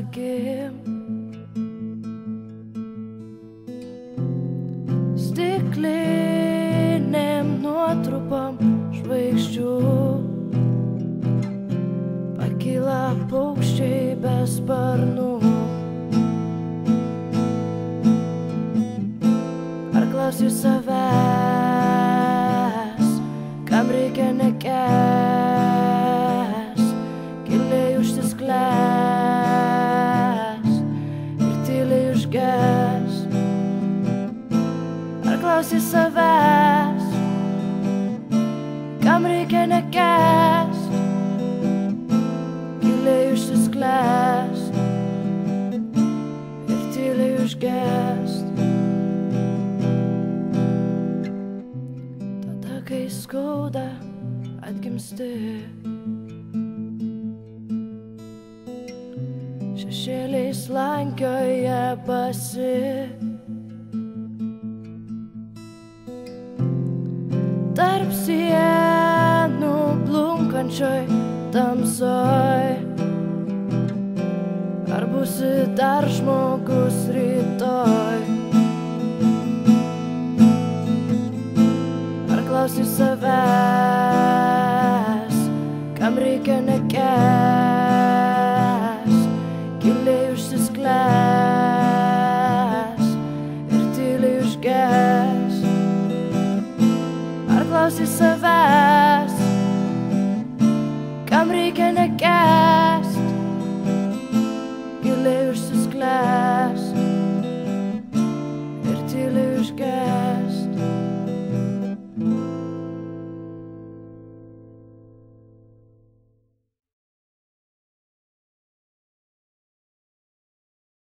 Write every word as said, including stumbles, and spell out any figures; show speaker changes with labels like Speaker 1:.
Speaker 1: akim, stiklinėm nuotrupom žvaigždžių pakyla paukščiai be sparnų. Ar klausi savęs, kam reikia nekęs, giliai užsisklęs ir tyliai užges? Ar klausi savęs, kam reikia nekęs, giliai užsisklęs ir tyliai užges? Tada, kai skauda, atgimsti, šešėliais slankioja basi, tarp sienų blunkančioj tamsoj. Ar būsi dar žmogus rytoj? Ar klausi savęs, kam reikia nekęs, giliai užsisklęs ir tyliai užges? Ar klausi savęs,